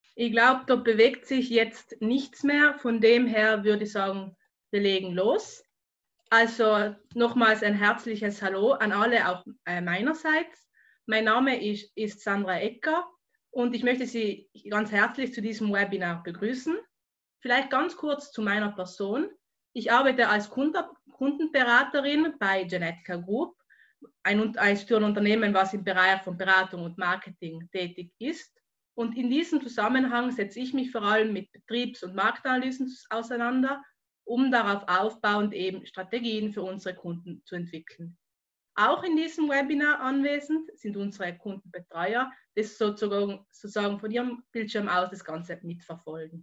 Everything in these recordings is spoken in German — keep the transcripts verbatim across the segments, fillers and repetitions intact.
Ich glaube, da bewegt sich jetzt nichts mehr. Von dem her würde ich sagen, wir legen los. Also nochmals ein herzliches Hallo an alle, auch äh, meinerseits. Mein Name ist, ist Sandra Ecker und ich möchte Sie ganz herzlich zu diesem Webinar begrüßen. Vielleicht ganz kurz zu meiner Person. Ich arbeite als Kundenberaterin bei Genetica Group, ein, ein Unternehmen, was im Bereich von Beratung und Marketing tätig ist. Und in diesem Zusammenhang setze ich mich vor allem mit Betriebs- und Marktanalysen auseinander, um darauf aufbauend eben Strategien für unsere Kunden zu entwickeln. Auch in diesem Webinar anwesend sind unsere Kundenbetreuer, die sozusagen, sozusagen von ihrem Bildschirm aus das Ganze mitverfolgen.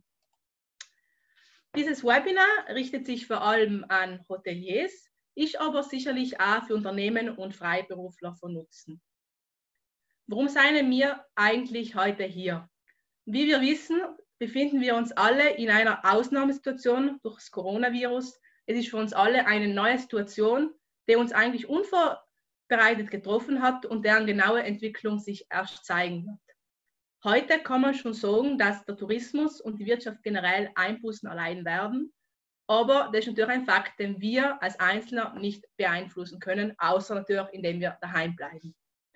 Dieses Webinar richtet sich vor allem an Hoteliers, ist aber sicherlich auch für Unternehmen und Freiberufler von Nutzen. Warum seien wir eigentlich heute hier? Wie wir wissen, befinden wir uns alle in einer Ausnahmesituation durch das Coronavirus. Es ist für uns alle eine neue Situation, die uns eigentlich unvorbereitet getroffen hat und deren genaue Entwicklung sich erst zeigen wird. Heute kann man schon sagen, dass der Tourismus und die Wirtschaft generell Einbußen erleiden werden. Aber das ist natürlich ein Fakt, den wir als Einzelner nicht beeinflussen können, außer natürlich, indem wir daheim bleiben.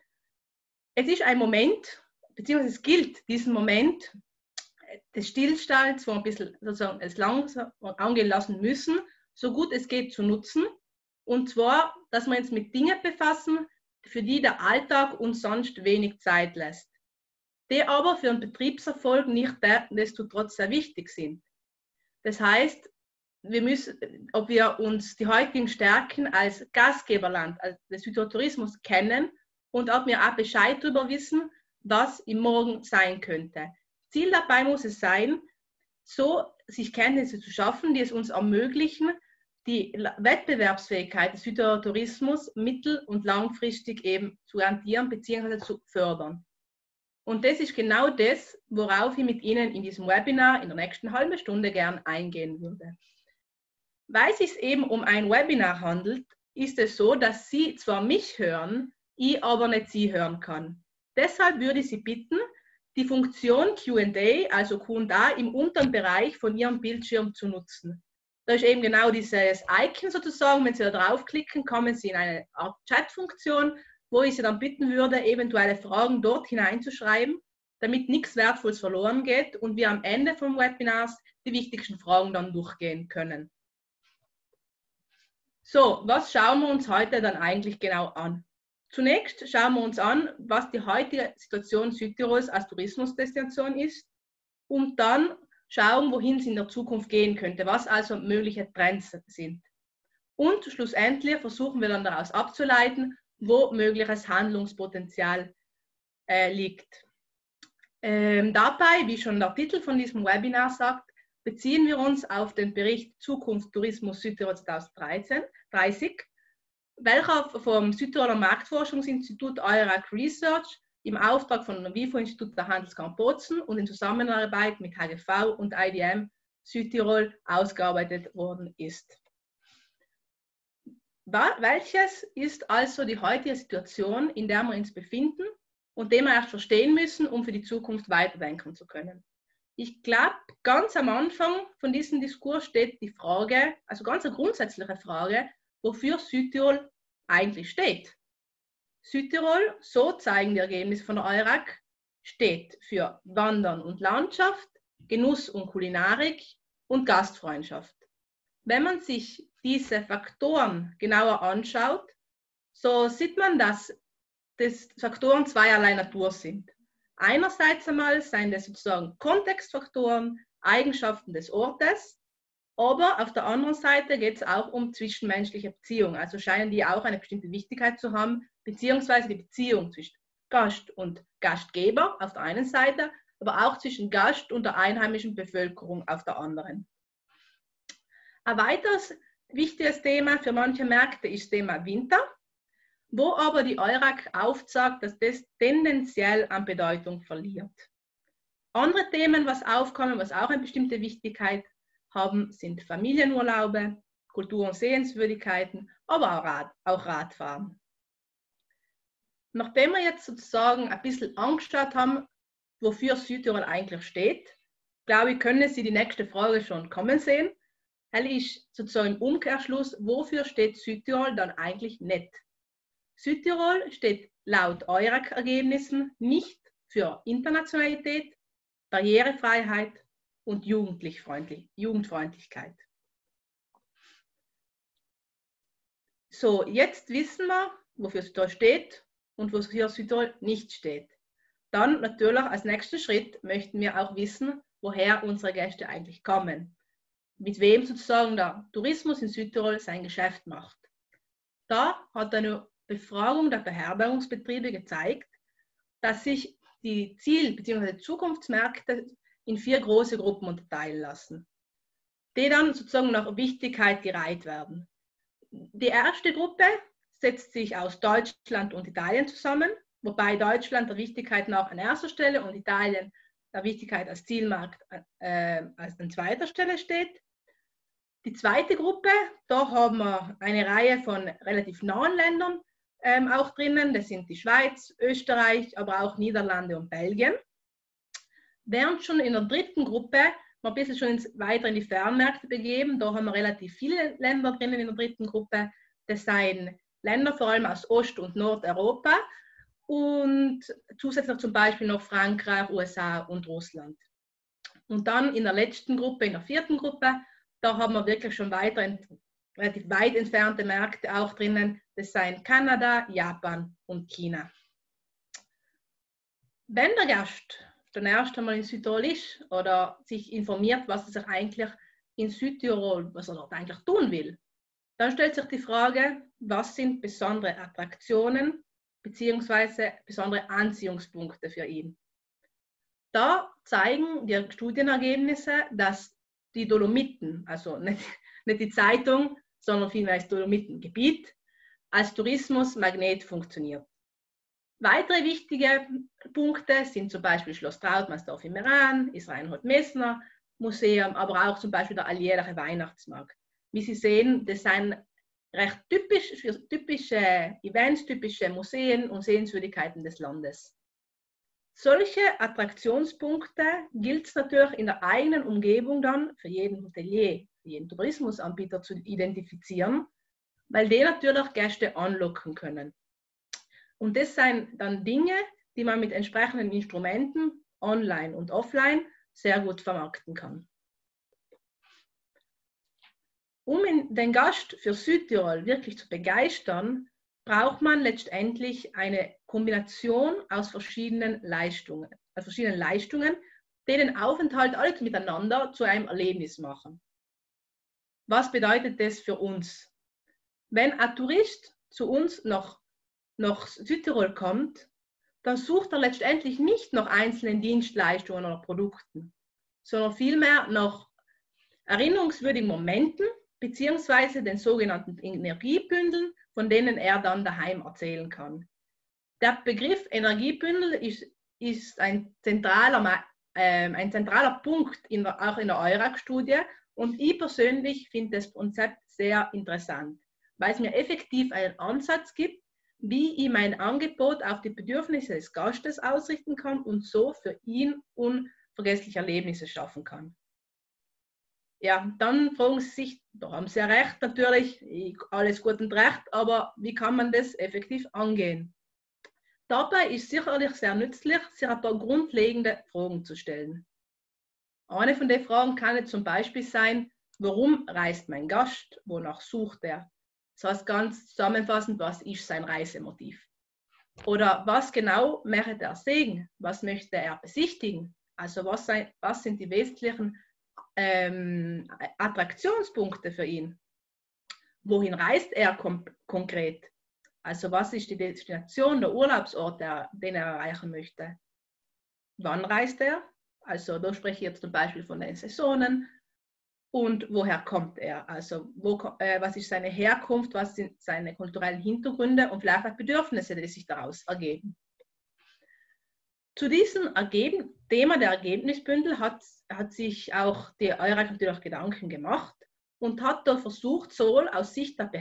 Es ist ein Moment, beziehungsweise es gilt, diesen Moment des Stillstands, wo wir ein bisschen sozusagen es langsam angehen lassen müssen, so gut es geht zu nutzen. Und zwar, dass wir uns mit Dingen befassen, für die der Alltag uns sonst wenig Zeit lässt, die aber für den Betriebserfolg nicht destotrotz sehr wichtig sind. Das heißt, wir müssen, ob wir uns die heutigen Stärken als Gastgeberland, als des Südtourismus kennen und ob wir auch Bescheid darüber wissen, was im Morgen sein könnte. Ziel dabei muss es sein, so sich Kenntnisse zu schaffen, die es uns ermöglichen, die Wettbewerbsfähigkeit des Südtourismus mittel- und langfristig eben zu garantieren bzw. zu fördern. Und das ist genau das, worauf ich mit Ihnen in diesem Webinar in der nächsten halben Stunde gern eingehen würde. Weil es sich eben um ein Webinar handelt, ist es so, dass Sie zwar mich hören, ich aber nicht Sie hören kann. Deshalb würde ich Sie bitten, die Funktion Q and A, also Q und A, im unteren Bereich von Ihrem Bildschirm zu nutzen. Da ist eben genau dieses Icon sozusagen, wenn Sie da draufklicken, kommen Sie in eine Art Chat-Funktion, wo ich Sie dann bitten würde, eventuelle Fragen dort hineinzuschreiben, damit nichts Wertvolles verloren geht und wir am Ende vom Webinars die wichtigsten Fragen dann durchgehen können. So, was schauen wir uns heute dann eigentlich genau an? Zunächst schauen wir uns an, was die heutige Situation Südtirols als Tourismusdestination ist und dann schauen, wohin es in der Zukunft gehen könnte, was also mögliche Trends sind. Und schlussendlich versuchen wir dann daraus abzuleiten, wo mögliches Handlungspotenzial äh, liegt. Ähm, dabei, wie schon der Titel von diesem Webinar sagt, beziehen wir uns auf den Bericht Zukunft Tourismus Südtirol zwanzig dreißig, welcher vom Südtiroler Marktforschungsinstitut E U R A C Research im Auftrag von dem W I F O-Institut der Handelskammer Bozen und in Zusammenarbeit mit H G V und I D M Südtirol ausgearbeitet worden ist. Welches ist also die heutige Situation, in der wir uns befinden und die wir erst verstehen müssen, um für die Zukunft weiterdenken zu können? Ich glaube, ganz am Anfang von diesem Diskurs steht die Frage, also ganz eine grundsätzliche Frage, wofür Südtirol eigentlich steht. Südtirol, so zeigen die Ergebnisse von der E U R A C, steht für Wandern und Landschaft, Genuss und Kulinarik und Gastfreundschaft. Wenn man sich diese Faktoren genauer anschaut, so sieht man, dass das Faktoren zweierlei Natur sind. Einerseits einmal seien das sozusagen Kontextfaktoren, Eigenschaften des Ortes, aber auf der anderen Seite geht es auch um zwischenmenschliche Beziehungen. Also scheinen die auch eine bestimmte Wichtigkeit zu haben, beziehungsweise die Beziehung zwischen Gast und Gastgeber auf der einen Seite, aber auch zwischen Gast und der einheimischen Bevölkerung auf der anderen. Ein weiteres wichtiges Thema für manche Märkte ist das Thema Winter, wo aber die E U R A C aufzeigt, dass das tendenziell an Bedeutung verliert. Andere Themen, was aufkommen, was auch eine bestimmte Wichtigkeit haben, sind Familienurlaube, Kultur- und Sehenswürdigkeiten, aber auch, Rad, auch Radfahren. Nachdem wir jetzt sozusagen ein bisschen angeschaut haben, wofür Südtirol eigentlich steht, glaube ich, können Sie die nächste Frage schon kommen sehen. Hell ist sozusagen im Umkehrschluss, wofür steht Südtirol dann eigentlich nicht? Südtirol steht laut E U R A C-Ergebnissen nicht für Internationalität, Barrierefreiheit und Jugendfreundlichkeit. So, jetzt wissen wir, wofür Südtirol steht und wofür Südtirol nicht steht. Dann natürlich als nächsten Schritt möchten wir auch wissen, woher unsere Gäste eigentlich kommen. Mit wem sozusagen der Tourismus in Südtirol sein Geschäft macht. Da hat eine Befragung der Beherbergungsbetriebe gezeigt, dass sich die Ziel- bzw. Zukunftsmärkte in vier große Gruppen unterteilen lassen, die dann sozusagen nach Wichtigkeit gereiht werden. Die erste Gruppe setzt sich aus Deutschland und Italien zusammen, wobei Deutschland der Wichtigkeit nach an erster Stelle und Italien der Wichtigkeit als Zielmarkt äh, als an zweiter Stelle steht. Die zweite Gruppe, da haben wir eine Reihe von relativ nahen Ländern ähm, auch drinnen. Das sind die Schweiz, Österreich, aber auch Niederlande und Belgien. Während schon in der dritten Gruppe wir ein bisschen schon ins, weiter in die Fernmärkte begeben. Da haben wir relativ viele Länder drinnen in der dritten Gruppe. Das seien Länder vor allem aus Ost- und Nordeuropa und zusätzlich zum Beispiel noch Frankreich, U S A und Russland. Und dann in der letzten Gruppe, in der vierten Gruppe, da haben wir wirklich schon weiter, relativ weit entfernte Märkte auch drinnen. Das seien Kanada, Japan und China. Wenn der Gast dann erst einmal in Südtirol ist oder sich informiert, was er sich eigentlich in Südtirol, was er dort eigentlich tun will, dann stellt sich die Frage, was sind besondere Attraktionen bzw. besondere Anziehungspunkte für ihn. Da zeigen die Studienergebnisse, dass die Dolomiten, also nicht, nicht die Zeitung, sondern vielmehr das Dolomitengebiet, als Tourismusmagnet funktioniert. Weitere wichtige Punkte sind zum Beispiel Schloss Trautmannsdorf im Meran, das Reinhold-Messner Museum, aber auch zum Beispiel der alljährliche Weihnachtsmarkt. Wie Sie sehen, das sind recht typisch für typische Events, typische Museen und Sehenswürdigkeiten des Landes. Solche Attraktionspunkte gilt es natürlich in der eigenen Umgebung dann für jeden Hotelier, für jeden Tourismusanbieter zu identifizieren, weil die natürlich Gäste anlocken können. Und das sind dann Dinge, die man mit entsprechenden Instrumenten, online und offline, sehr gut vermarkten kann. Um den Gast für Südtirol wirklich zu begeistern, braucht man letztendlich eine Kombination aus verschiedenen Leistungen, aus verschiedenen Leistungen, die den Aufenthalt alle miteinander zu einem Erlebnis machen. Was bedeutet das für uns? Wenn ein Tourist zu uns nach nach Südtirol kommt, dann sucht er letztendlich nicht nach einzelnen Dienstleistungen oder Produkten, sondern vielmehr nach erinnerungswürdigen Momenten bzw. den sogenannten Energiebündeln, von denen er dann daheim erzählen kann. Der Begriff Energiebündel ist, ist ein, zentraler, äh, ein zentraler Punkt in der, auch in der E U R A C-Studie und ich persönlich finde das Konzept sehr interessant, weil es mir effektiv einen Ansatz gibt, wie ich mein Angebot auf die Bedürfnisse des Gastes ausrichten kann und so für ihn unvergessliche Erlebnisse schaffen kann. Ja, dann fragen Sie sich, da haben Sie ja recht natürlich, alles gut und recht, aber wie kann man das effektiv angehen? Dabei ist sicherlich sehr nützlich, sich ein paar grundlegende Fragen zu stellen. Eine von den Fragen kann jetzt zum Beispiel sein, warum reist mein Gast, wonach sucht er? Das heißt ganz zusammenfassend, was ist sein Reisemotiv? Oder was genau möchte er sehen? Was möchte er besichtigen? Also was, sei, was sind die wesentlichen ähm, Attraktionspunkte für ihn? Wohin reist er konkret? Also was ist die Destination, der Urlaubsort, der, den er erreichen möchte? Wann reist er? Also da spreche ich jetzt zum Beispiel von den Saisonen. Und woher kommt er? Also wo, äh, was ist seine Herkunft, was sind seine kulturellen Hintergründe und vielleicht auch Bedürfnisse, die sich daraus ergeben. Zu diesem Ergeben, Thema der Ergebnisbündel hat, hat sich auch die E U R A C natürlich Gedanken gemacht und hat da versucht, sowohl aus Sicht der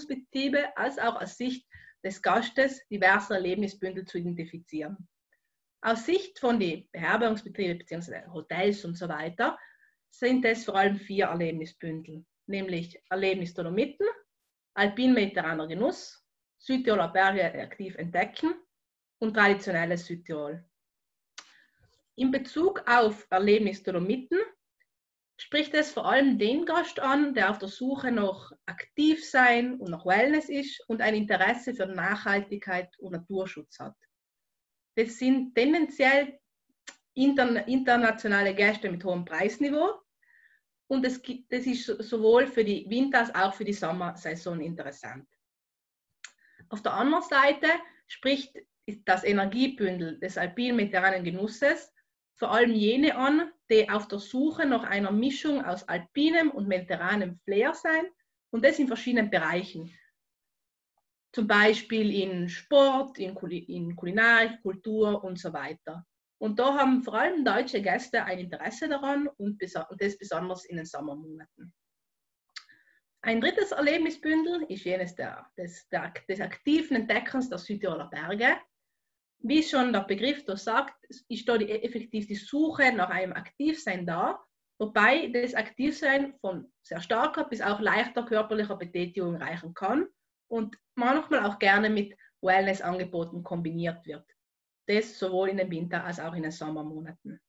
Beherbergungsbetriebe als auch aus Sicht des Gastes diverse Erlebnisbündel zu identifizieren. Aus Sicht von den Beherbergungsbetrieben bzw. Hotels und so weiter sind es vor allem vier Erlebnisbündel, nämlich Erlebnis Dolomiten, alpin-mediterraner Genuss, Südtiroler Berge aktiv entdecken und traditionelles Südtirol. In Bezug auf Erlebnis Dolomiten spricht es vor allem den Gast an, der auf der Suche nach aktiv sein und nach Wellness ist und ein Interesse für Nachhaltigkeit und Naturschutz hat. Das sind tendenziell inter, internationale Gäste mit hohem Preisniveau und das, das ist sowohl für die Winter- als auch für die Sommersaison interessant. Auf der anderen Seite spricht das Energiebündel des alpin-mediterranen Genusses vor allem jene an, die auf der Suche nach einer Mischung aus alpinem und mediterranem Flair sein und das in verschiedenen Bereichen. Zum Beispiel in Sport, in, Kul in Kulinarik, Kultur und so weiter. Und da haben vor allem deutsche Gäste ein Interesse daran und, und das besonders in den Sommermonaten. Ein drittes Erlebnisbündel ist jenes der, des, der, des aktiven Entdeckens der Südtiroler Berge. Wie schon der Begriff da sagt, ist da die, effektiv die Suche nach einem Aktivsein da, wobei das Aktivsein von sehr starker bis auch leichter körperlicher Betätigung reichen kann und manchmal auch gerne mit Wellnessangeboten kombiniert wird. Das sowohl in den Winter- als auch in den Sommermonaten.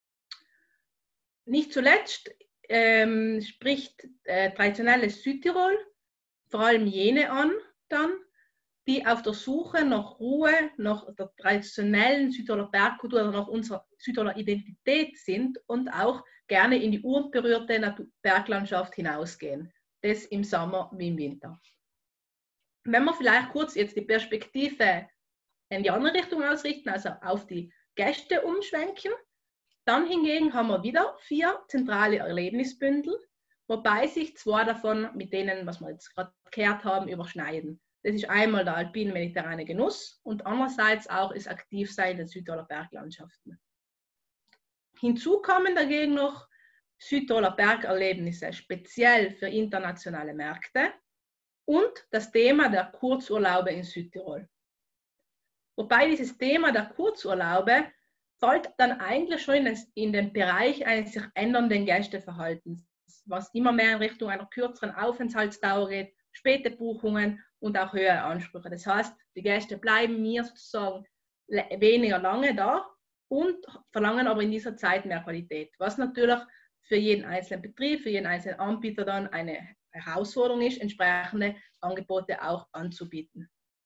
Nicht zuletzt ähm, spricht äh, traditionelles Südtirol vor allem jene an, dann, die auf der Suche nach Ruhe, nach der traditionellen Südtiroler Bergkultur oder nach unserer Südtiroler Identität sind und auch gerne in die urberührte Berglandschaft hinausgehen. Das im Sommer wie im Winter. Wenn wir vielleicht kurz jetzt die Perspektive in die andere Richtung ausrichten, also auf die Gäste umschwenken, dann hingegen haben wir wieder vier zentrale Erlebnisbündel, wobei sich zwei davon mit denen, was wir jetzt gerade gehört haben, überschneiden. Das ist einmal der alpin-mediterrane Genuss und andererseits auch das Aktivsein der Südtiroler Berglandschaften. Hinzu kommen dagegen noch Südtiroler Bergerlebnisse, speziell für internationale Märkte und das Thema der Kurzurlaube in Südtirol. Wobei dieses Thema der Kurzurlaube fällt dann eigentlich schon in, in den Bereich eines sich ändernden Gästeverhaltens, was immer mehr in Richtung einer kürzeren Aufenthaltsdauer geht, späte Buchungen und auch höhere Ansprüche. Das heißt, die Gäste bleiben mir sozusagen weniger lange da und verlangen aber in dieser Zeit mehr Qualität, was natürlich für jeden einzelnen Betrieb, für jeden einzelnen Anbieter dann eine Herausforderung ist, entsprechende Angebote auch anzubieten.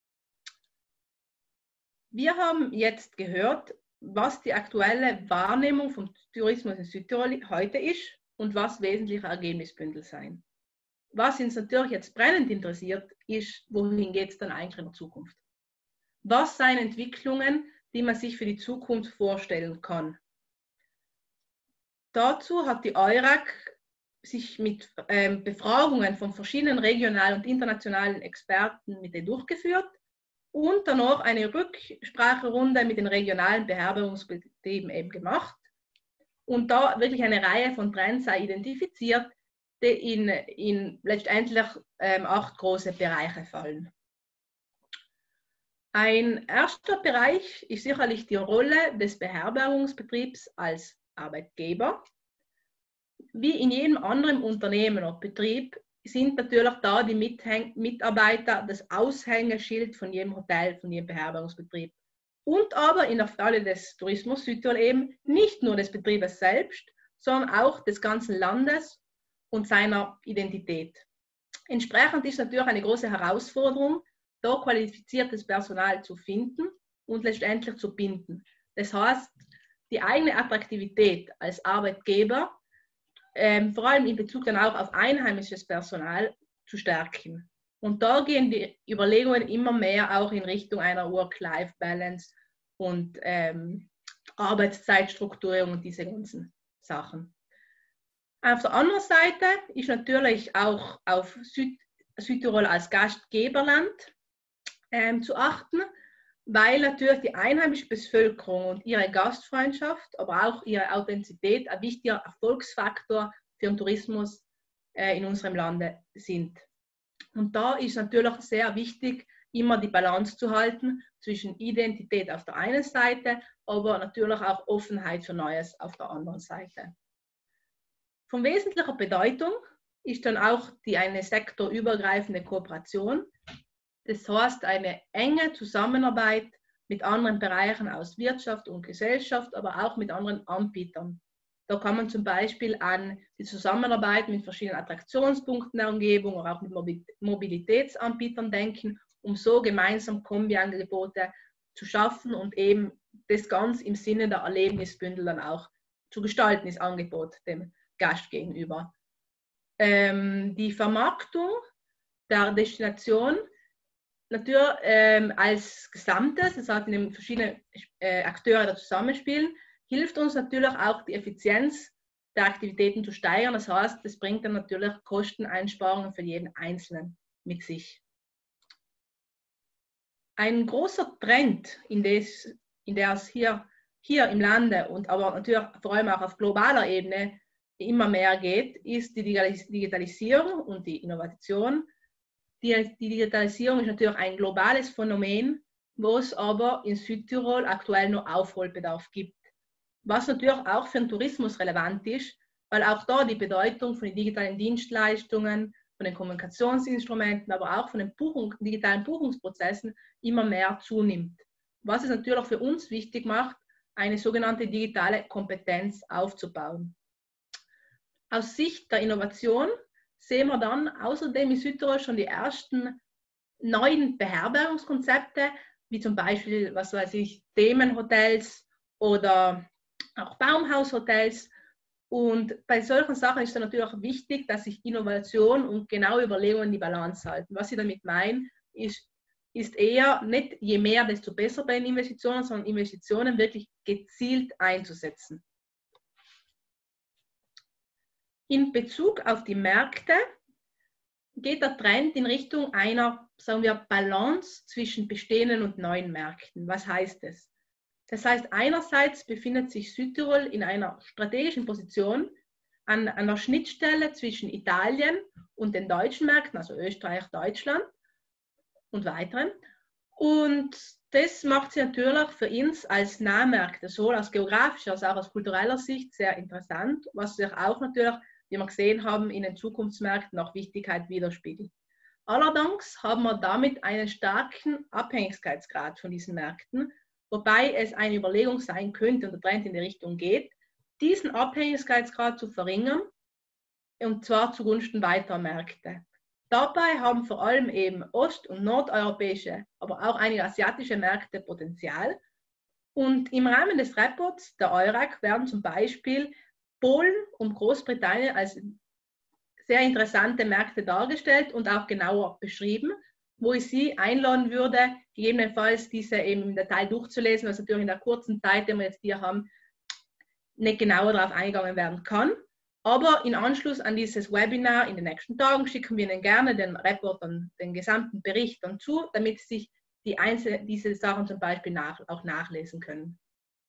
Wir haben jetzt gehört, was die aktuelle Wahrnehmung vom Tourismus in Südtirol heute ist und was wesentliche Ergebnisbündel sein. Was uns natürlich jetzt brennend interessiert, ist, wohin geht es dann eigentlich in der Zukunft? Was sind Entwicklungen, die man sich für die Zukunft vorstellen kann? Dazu hat die EURAC sich mit ähm, Befragungen von verschiedenen regionalen und internationalen Experten mit denen durchgeführt und danach eine Rückspracherunde mit den regionalen Beherbergungsbetrieben eben gemacht und da wirklich eine Reihe von Trends identifiziert, die in, in letztendlich ähm, acht große Bereiche fallen. Ein erster Bereich ist sicherlich die Rolle des Beherbergungsbetriebs als Arbeitgeber. Wie in jedem anderen Unternehmen oder Betrieb sind natürlich da die Mitarbeiter das Aushängeschild von jedem Hotel, von jedem Beherbergungsbetrieb. Und aber in der Falle des Tourismus Südtirol eben nicht nur des Betriebes selbst, sondern auch des ganzen Landes und seiner Identität. Entsprechend ist natürlich eine große Herausforderung, da qualifiziertes Personal zu finden und letztendlich zu binden. Das heißt, die eigene Attraktivität als Arbeitgeber Ähm, vor allem in Bezug dann auch auf einheimisches Personal zu stärken. Und da gehen die Überlegungen immer mehr auch in Richtung einer Work-Life-Balance und ähm, Arbeitszeitstrukturierung und diese ganzen Sachen. Auf der anderen Seite ist natürlich auch auf Süd Südtirol als Gastgeberland ähm, zu achten, weil natürlich die einheimische Bevölkerung und ihre Gastfreundschaft, aber auch ihre Authentizität ein wichtiger Erfolgsfaktor für den Tourismus äh, in unserem Lande sind. Und da ist natürlich sehr wichtig, immer die Balance zu halten zwischen Identität auf der einen Seite aber natürlich auch Offenheit für Neues auf der anderen Seite. Von wesentlicher Bedeutung ist dann auch die eine sektorübergreifende Kooperation. Das heißt, eine enge Zusammenarbeit mit anderen Bereichen aus Wirtschaft und Gesellschaft, aber auch mit anderen Anbietern. Da kann man zum Beispiel an die Zusammenarbeit mit verschiedenen Attraktionspunkten der Umgebung oder auch mit Mobilitätsanbietern denken, um so gemeinsam Kombiangebote zu schaffen und eben das ganz im Sinne der Erlebnisbündel dann auch zu gestalten, das Angebot dem Gast gegenüber. Ähm, die Vermarktung der Destination natürlich ähm, als Gesamtes, das heißt, in verschiedene äh, Akteure da zusammenspielen, hilft uns natürlich auch die Effizienz der Aktivitäten zu steigern. Das heißt, das bringt dann natürlich Kosteneinsparungen für jeden Einzelnen mit sich. Ein großer Trend, in, des, in der es hier, hier im Lande und aber natürlich vor allem auch auf globaler Ebene immer mehr geht, ist die Digitalisierung und die Innovation. Die, die Digitalisierung ist natürlich ein globales Phänomen, wo es aber in Südtirol aktuell noch Aufholbedarf gibt. Was natürlich auch für den Tourismus relevant ist, weil auch da die Bedeutung von den digitalen Dienstleistungen, von den Kommunikationsinstrumenten, aber auch von den Buchung, digitalen Buchungsprozessen immer mehr zunimmt. Was es natürlich für uns wichtig macht, eine sogenannte digitale Kompetenz aufzubauen. Aus Sicht der Innovation sehen wir dann außerdem in Südtirol schon die ersten neuen Beherbergungskonzepte, wie zum Beispiel, was weiß ich, Themenhotels oder auch Baumhaushotels. Und bei solchen Sachen ist es natürlich auch wichtig, dass sich Innovation und genaue Überlegungen die Balance halten. Was ich damit meine, ist, ist eher nicht je mehr, desto besser bei den Investitionen, sondern Investitionen wirklich gezielt einzusetzen. In Bezug auf die Märkte geht der Trend in Richtung einer, sagen wir, Balance zwischen bestehenden und neuen Märkten. Was heißt das? Das heißt, einerseits befindet sich Südtirol in einer strategischen Position an einer Schnittstelle zwischen Italien und den deutschen Märkten, also Österreich, Deutschland und weiteren. Und das macht sie natürlich für uns als Nahmärkte, sowohl aus geografischer als auch aus kultureller Sicht sehr interessant, was sich auch natürlich, wie wir gesehen haben, in den Zukunftsmärkten auch Wichtigkeit widerspiegelt. Allerdings haben wir damit einen starken Abhängigkeitsgrad von diesen Märkten, wobei es eine Überlegung sein könnte und der Trend in die Richtung geht, diesen Abhängigkeitsgrad zu verringern, und zwar zugunsten weiterer Märkte. Dabei haben vor allem eben ost- und nordeuropäische, aber auch einige asiatische Märkte Potenzial. Und im Rahmen des Reports der EURAC werden zum Beispiel Polen und Großbritannien als sehr interessante Märkte dargestellt und auch genauer beschrieben, wo ich Sie einladen würde, gegebenenfalls diese eben im Detail durchzulesen, was natürlich in der kurzen Zeit, die wir jetzt hier haben, nicht genauer darauf eingegangen werden kann. Aber in Anschluss an dieses Webinar in den nächsten Tagen schicken wir Ihnen gerne den Report, dann, den gesamten Bericht dann zu, damit Sie sich die Einzel diese Sachen zum Beispiel nach, auch nachlesen können.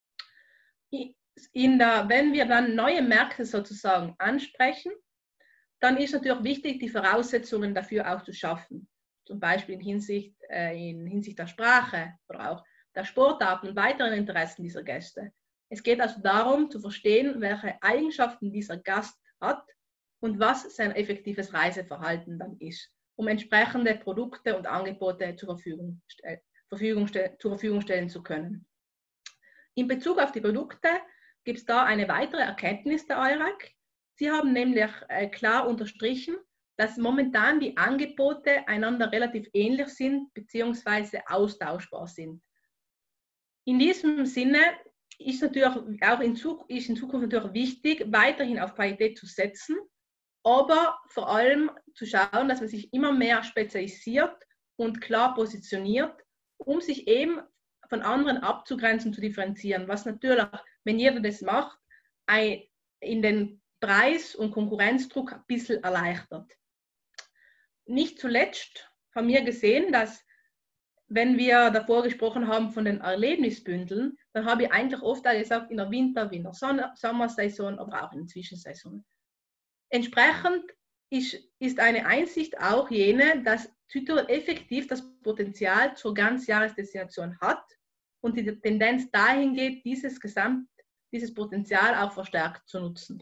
In der, wenn wir dann neue Märkte sozusagen ansprechen, dann ist natürlich wichtig, die Voraussetzungen dafür auch zu schaffen. Zum Beispiel in Hinsicht, äh, in Hinsicht der Sprache oder auch der Sportarten und weiteren Interessen dieser Gäste. Es geht also darum, zu verstehen, welche Eigenschaften dieser Gast hat und was sein effektives Reiseverhalten dann ist, um entsprechende Produkte und Angebote zur Verfügung, Verfügung, zur Verfügung stellen zu können. In Bezug auf die Produkte gibt es da eine weitere Erkenntnis der EURAC. Sie haben nämlich äh, klar unterstrichen, dass momentan die Angebote einander relativ ähnlich sind bzw. austauschbar sind. In diesem Sinne ist natürlich auch in Zukunft, ist in Zukunft natürlich wichtig, weiterhin auf Qualität zu setzen, aber vor allem zu schauen, dass man sich immer mehr spezialisiert und klar positioniert, um sich eben von anderen abzugrenzen, zu differenzieren, was natürlich, wenn jeder das macht, in den Preis- und Konkurrenzdruck ein bisschen erleichtert. Nicht zuletzt haben wir gesehen, dass, wenn wir davor gesprochen haben von den Erlebnisbündeln, dann habe ich eigentlich oft auch gesagt, in der Winter-, in der Sommersaison, aber auch in der Zwischensaison. Entsprechend ist, ist eine Einsicht auch jene, dass Südtirol effektiv das Potenzial zur Ganzjahresdestination hat und die Tendenz dahin geht, dieses Gesamt, dieses Potenzial auch verstärkt zu nutzen.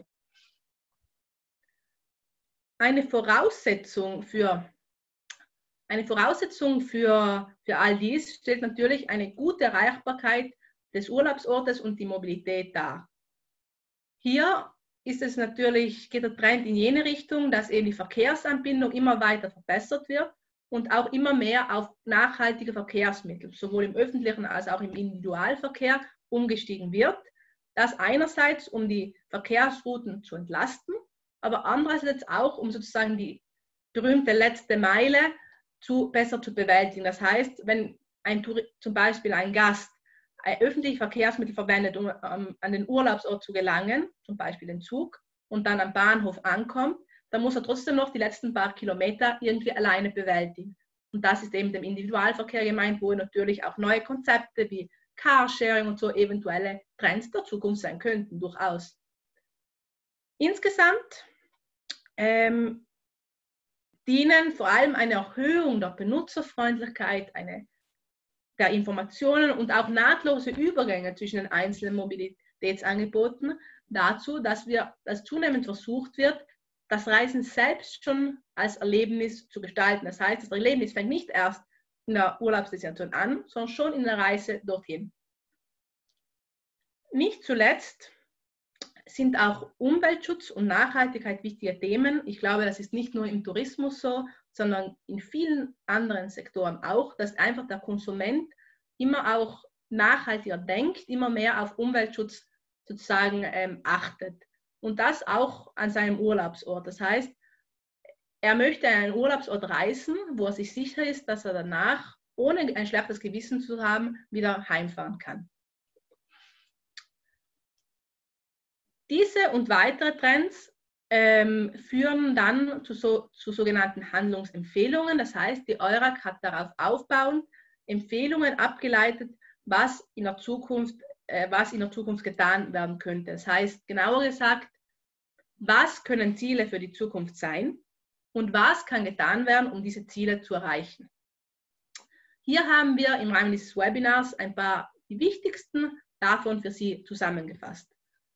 Eine Voraussetzung für, eine Voraussetzung für, für all dies stellt natürlich eine gute Erreichbarkeit des Urlaubsortes und die Mobilität dar. Hier ist es natürlich, geht der Trend in jene Richtung, dass eben die Verkehrsanbindung immer weiter verbessert wird und auch immer mehr auf nachhaltige Verkehrsmittel, sowohl im öffentlichen als auch im Individualverkehr, umgestiegen wird. Das einerseits, um die Verkehrsrouten zu entlasten, aber andererseits auch, um sozusagen die berühmte letzte Meile zu, besser zu bewältigen. Das heißt, wenn ein, zum Beispiel ein Gast ein öffentliches Verkehrsmittel verwendet, um um an den Urlaubsort zu gelangen, zum Beispiel den Zug, und dann am Bahnhof ankommt, dann muss er trotzdem noch die letzten paar Kilometer irgendwie alleine bewältigen. Und das ist eben dem Individualverkehr gemeint, wo natürlich auch neue Konzepte wie Carsharing und so eventuelle Trends der Zukunft sein könnten, durchaus. Insgesamt ähm, dienen vor allem eine Erhöhung der Benutzerfreundlichkeit, eine, der Informationen und auch nahtlose Übergänge zwischen den einzelnen Mobilitätsangeboten dazu, dass, wir, dass zunehmend versucht wird, das Reisen selbst schon als Erlebnis zu gestalten. Das heißt, das Erlebnis fängt nicht erst in der Urlaubsdestination an, sondern schon in der Reise dorthin. Nicht zuletzt sind auch Umweltschutz und Nachhaltigkeit wichtige Themen. Ich glaube, das ist nicht nur im Tourismus so, sondern in vielen anderen Sektoren auch, dass einfach der Konsument immer auch nachhaltiger denkt, immer mehr auf Umweltschutz sozusagen ähm, achtet. Und das auch an seinem Urlaubsort. Das heißt, er möchte an einen Urlaubsort reisen, wo er sich sicher ist, dass er danach, ohne ein schlechtes Gewissen zu haben, wieder heimfahren kann. Diese und weitere Trends ähm, führen dann zu, so, zu sogenannten Handlungsempfehlungen. Das heißt, die EURAC hat darauf aufbauend Empfehlungen abgeleitet, was in der Zukunft, äh, was in der Zukunft getan werden könnte. Das heißt, genauer gesagt, was können Ziele für die Zukunft sein und was kann getan werden, um diese Ziele zu erreichen. Hier haben wir im Rahmen dieses Webinars ein paar die wichtigsten davon für Sie zusammengefasst.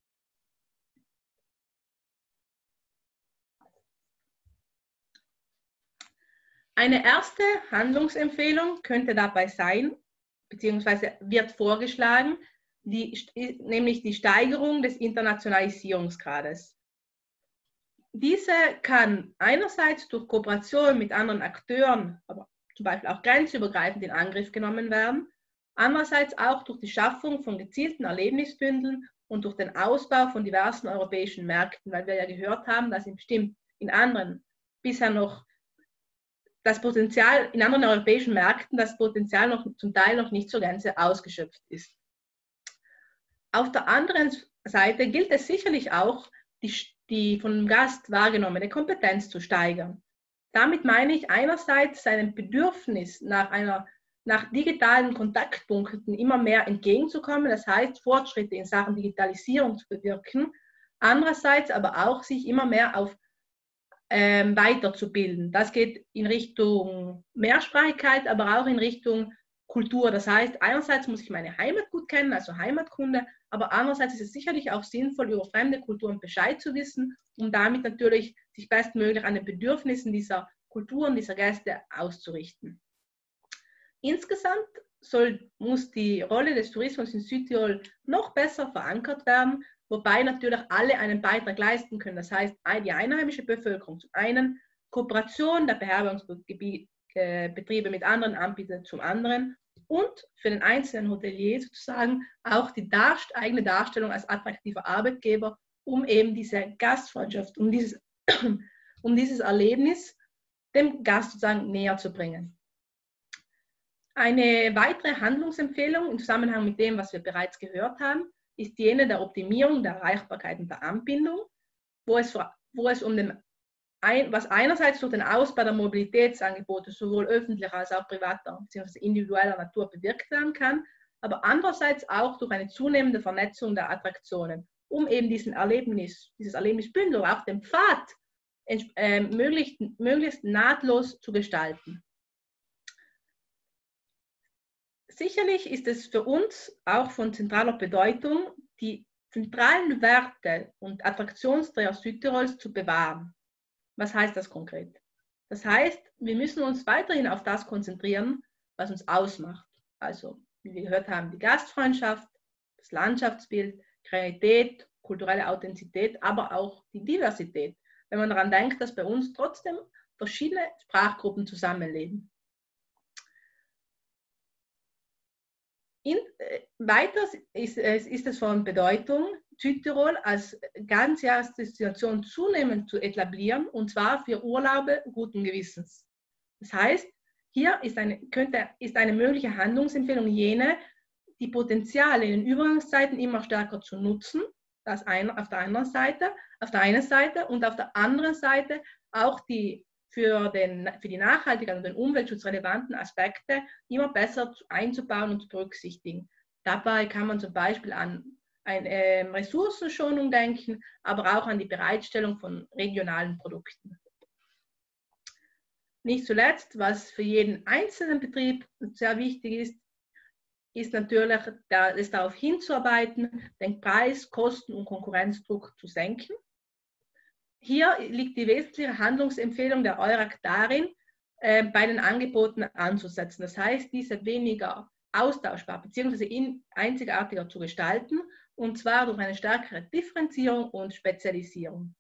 Eine erste Handlungsempfehlung könnte dabei sein, beziehungsweise wird vorgeschlagen, die, nämlich die Steigerung des Internationalisierungsgrades. Diese kann einerseits durch Kooperation mit anderen Akteuren, aber zum Beispiel auch grenzübergreifend in Angriff genommen werden, andererseits auch durch die Schaffung von gezielten Erlebnisbündeln und durch den Ausbau von diversen europäischen Märkten, weil wir ja gehört haben, dass in bestimmt in anderen bisher noch das Potenzial, in anderen europäischen Märkten das Potenzial noch zum Teil noch nicht zur Gänze ausgeschöpft ist. Auf der anderen Seite gilt es sicherlich auch, die, die von dem Gast wahrgenommene Kompetenz zu steigern. Damit meine ich einerseits seinem Bedürfnis nach, einer, nach digitalen Kontaktpunkten immer mehr entgegenzukommen, das heißt Fortschritte in Sachen Digitalisierung zu bewirken, andererseits aber auch sich immer mehr auf ähm, weiterzubilden. Das geht in Richtung Mehrsprachigkeit, aber auch in Richtung Kultur. Das heißt, einerseits muss ich meine Heimat gut kennen, also Heimatkunde, aber andererseits ist es sicherlich auch sinnvoll, über fremde Kulturen Bescheid zu wissen, um damit natürlich sich bestmöglich an den Bedürfnissen dieser Kulturen, dieser Gäste auszurichten. Insgesamt soll, muss die Rolle des Tourismus in Südtirol noch besser verankert werden, wobei natürlich alle einen Beitrag leisten können. Das heißt, die einheimische Bevölkerung zum einen, Kooperation der Beherbergungsbetriebe mit anderen Anbietern zum anderen und für den einzelnen Hotelier sozusagen auch die Darst- eigene Darstellung als attraktiver Arbeitgeber, um eben diese Gastfreundschaft, um dieses, um dieses Erlebnis dem Gast sozusagen näher zu bringen. Eine weitere Handlungsempfehlung im Zusammenhang mit dem, was wir bereits gehört haben, ist jene der Optimierung der Erreichbarkeit und der Anbindung, wo es, wo es um den, was einerseits durch den Ausbau der Mobilitätsangebote sowohl öffentlicher als auch privater bzw. individueller Natur bewirkt werden kann, aber andererseits auch durch eine zunehmende Vernetzung der Attraktionen, um eben diesen Erlebnis, dieses Erlebnisbündel, auch den Pfad äh, möglichst, möglichst nahtlos zu gestalten. Sicherlich ist es für uns auch von zentraler Bedeutung, die zentralen Werte und Attraktionsträger Südtirols zu bewahren. Was heißt das konkret? Das heißt, wir müssen uns weiterhin auf das konzentrieren, was uns ausmacht. Also, wie wir gehört haben, die Gastfreundschaft, das Landschaftsbild, Kreativität, kulturelle Authentizität, aber auch die Diversität. Wenn man daran denkt, dass bei uns trotzdem verschiedene Sprachgruppen zusammenleben. In, äh, weiter ist, äh, ist es von Bedeutung, Südtirol als Ganzjahresdestination zunehmend zu etablieren, und zwar für Urlaube guten Gewissens. Das heißt, hier ist eine, könnte, ist eine mögliche Handlungsempfehlung jene, die Potenziale in den Übergangszeiten immer stärker zu nutzen, das eine, auf der anderen Seite, auf der einen Seite und auf der anderen Seite auch die für, den, für die Nachhaltigkeit und den Umweltschutz relevanten Aspekte immer besser einzubauen und zu berücksichtigen. Dabei kann man zum Beispiel an eine äh, Ressourcenschonung denken, aber auch an die Bereitstellung von regionalen Produkten. Nicht zuletzt, was für jeden einzelnen Betrieb sehr wichtig ist, ist natürlich, es darauf hinzuarbeiten, den Preis, Kosten und Konkurrenzdruck zu senken. Hier liegt die wesentliche Handlungsempfehlung der EURAC darin, äh, bei den Angeboten anzusetzen. Das heißt, diese weniger austauschbar bzw. einzigartiger zu gestalten, und zwar durch eine stärkere Differenzierung und Spezialisierung.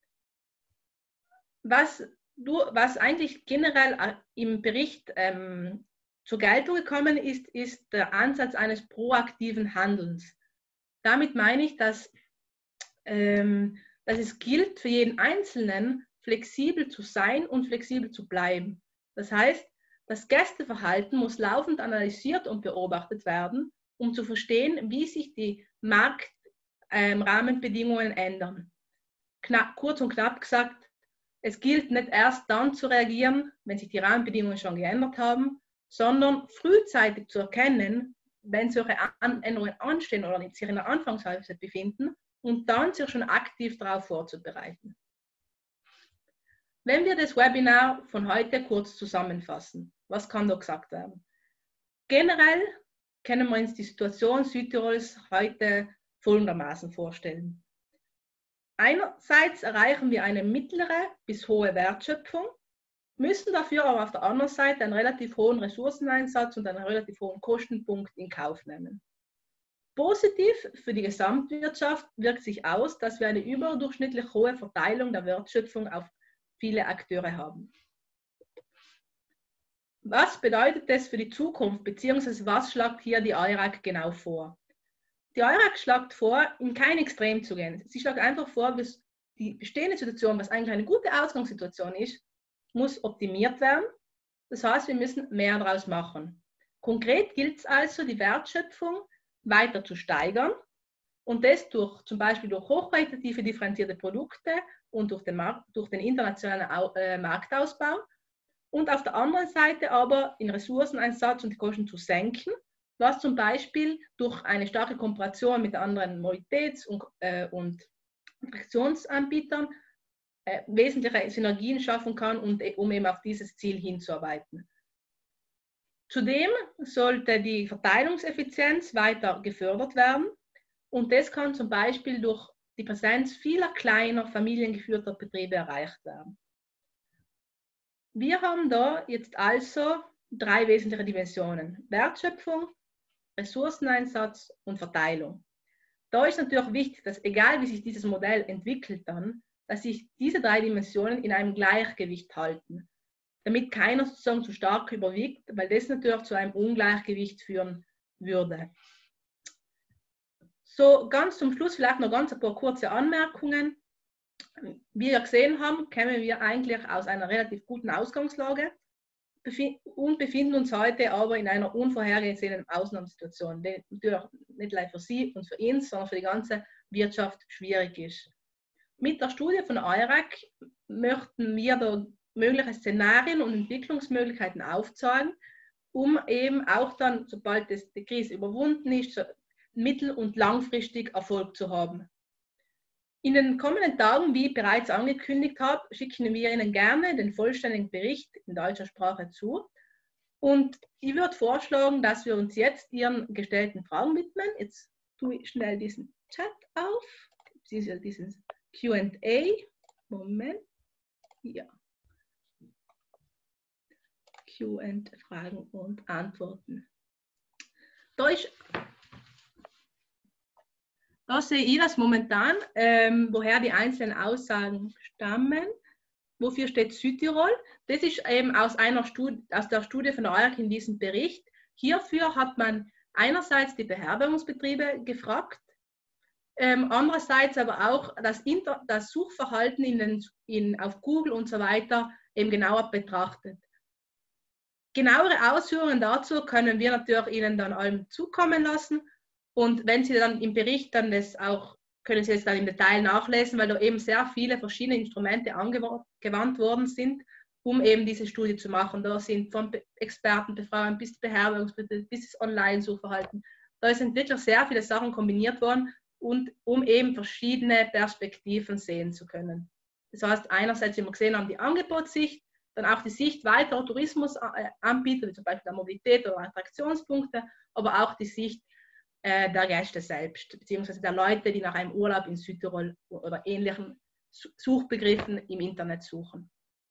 Was, du, was eigentlich generell im Bericht ähm, zur Geltung gekommen ist, ist der Ansatz eines proaktiven Handelns. Damit meine ich, dass, ähm, dass es gilt, für jeden Einzelnen flexibel zu sein und flexibel zu bleiben. Das heißt, das Gästeverhalten muss laufend analysiert und beobachtet werden, um zu verstehen, wie sich die Marktrahmenbedingungen ähm, ändern. Knapp, kurz und knapp gesagt, es gilt nicht erst dann zu reagieren, wenn sich die Rahmenbedingungen schon geändert haben, sondern frühzeitig zu erkennen, wenn solche Änderungen anstehen oder sich in der Anfangsphase befinden, und dann sich schon aktiv darauf vorzubereiten. Wenn wir das Webinar von heute kurz zusammenfassen, was kann da gesagt werden? Generell können wir uns die Situation Südtirols heute folgendermaßen vorstellen. Einerseits erreichen wir eine mittlere bis hohe Wertschöpfung, müssen dafür aber auf der anderen Seite einen relativ hohen Ressourceneinsatz und einen relativ hohen Kostenpunkt in Kauf nehmen. Positiv für die Gesamtwirtschaft wirkt sich aus, dass wir eine überdurchschnittlich hohe Verteilung der Wertschöpfung auf viele Akteure haben. Was bedeutet das für die Zukunft, beziehungsweise was schlägt hier die EURAC genau vor? Die EURAC schlägt vor, in kein Extrem zu gehen. Sie schlägt einfach vor, dass die bestehende Situation, was eigentlich eine gute Ausgangssituation ist, muss optimiert werden. Das heißt, wir müssen mehr daraus machen. Konkret gilt es also, die Wertschöpfung weiter zu steigern, und das durch, zum Beispiel durch hochqualitative differenzierte Produkte und durch den, Markt, durch den internationalen Au, äh, Marktausbau, und auf der anderen Seite aber den Ressourceneinsatz und die Kosten zu senken, was zum Beispiel durch eine starke Kooperation mit anderen Mobilitäts- und, äh, und Attraktionsanbietern äh, wesentliche Synergien schaffen kann, und, um eben auf dieses Ziel hinzuarbeiten. Zudem sollte die Verteilungseffizienz weiter gefördert werden, und das kann zum Beispiel durch die Präsenz vieler kleiner, familiengeführter Betriebe erreicht werden. Wir haben da jetzt also drei wesentliche Dimensionen: Wertschöpfung, Ressourceneinsatz und Verteilung. Da ist natürlich wichtig, dass egal wie sich dieses Modell entwickelt dann, dass sich diese drei Dimensionen in einem Gleichgewicht halten, damit keiner sozusagen zu stark überwiegt, weil das natürlich zu einem Ungleichgewicht führen würde. So, ganz zum Schluss vielleicht noch ganz ein paar kurze Anmerkungen. Wie wir gesehen haben, kommen wir eigentlich aus einer relativ guten Ausgangslage und befinden uns heute aber in einer unvorhergesehenen Ausnahmesituation, die natürlich nicht nur für Sie und für uns, sondern für die ganze Wirtschaft schwierig ist. Mit der Studie von EURAC möchten wir da mögliche Szenarien und Entwicklungsmöglichkeiten aufzeigen, um eben auch dann, sobald das, die Krise überwunden ist, mittel- und langfristig Erfolg zu haben. In den kommenden Tagen, wie ich bereits angekündigt habe, schicken wir Ihnen gerne den vollständigen Bericht in deutscher Sprache zu. Und ich würde vorschlagen, dass wir uns jetzt Ihren gestellten Fragen widmen. Jetzt tue ich schnell diesen Chat auf, dieses Q and A. Moment. Ja. Q and A, Fragen und Antworten. Da, ist, da sehe ich das momentan, ähm, woher die einzelnen Aussagen stammen. Wofür steht Südtirol? Das ist eben aus, einer Studie, aus der Studie von der O R C in diesem Bericht. Hierfür hat man einerseits die Beherbergungsbetriebe gefragt, ähm, andererseits aber auch das, Inter das Suchverhalten in den, in, auf Google und so weiter eben genauer betrachtet. Genauere Ausführungen dazu können wir natürlich Ihnen dann allem zukommen lassen. Und wenn Sie dann im Bericht dann das auch, können Sie es dann im Detail nachlesen, weil da eben sehr viele verschiedene Instrumente angewandt worden sind, um eben diese Studie zu machen. Da sind von Expertenbefragungen bis Beherbergungsbetrieb bis das Online-Suchverhalten. Da sind wirklich sehr viele Sachen kombiniert worden, und um eben verschiedene Perspektiven sehen zu können. Das heißt, einerseits, wie wir gesehen haben, die Angebotssicht, dann auch die Sicht weiterer Tourismusanbieter, wie zum Beispiel der Mobilität oder Attraktionspunkte, aber auch die Sicht äh, der Gäste selbst, beziehungsweise der Leute, die nach einem Urlaub in Südtirol oder ähnlichen Suchbegriffen im Internet suchen.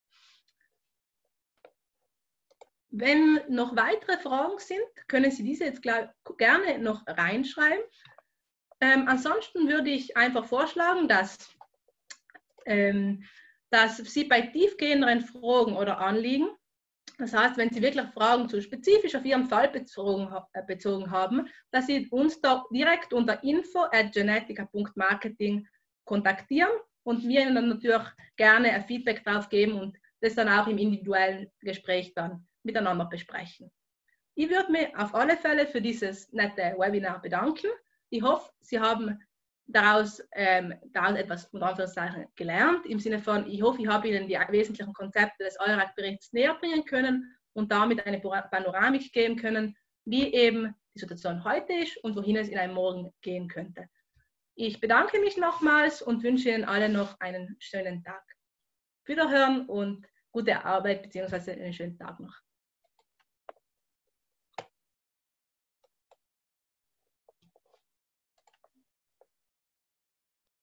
Wenn noch weitere Fragen sind, können Sie diese jetzt gerne noch reinschreiben. Ähm, ansonsten würde ich einfach vorschlagen, dass, ähm, dass Sie bei tiefgehenderen Fragen oder Anliegen, das heißt, wenn Sie wirklich Fragen zu spezifisch auf Ihren Fall bezogen, äh, bezogen haben, dass Sie uns da direkt unter info at genetica punkt marketing kontaktieren und wir Ihnen dann natürlich gerne ein Feedback darauf geben und das dann auch im individuellen Gespräch dann miteinander besprechen. Ich würde mich auf alle Fälle für dieses nette Webinar bedanken. Ich hoffe, Sie haben daraus, ähm, daraus etwas unter Anführungszeichen gelernt, im Sinne von, ich hoffe, ich habe Ihnen die wesentlichen Konzepte des O R A C-Berichts näher bringen können und damit eine Panoramik geben können, wie eben die Situation heute ist und wohin es in einem Morgen gehen könnte. Ich bedanke mich nochmals und wünsche Ihnen allen noch einen schönen Tag. Wiederhören und gute Arbeit bzw. einen schönen Tag noch.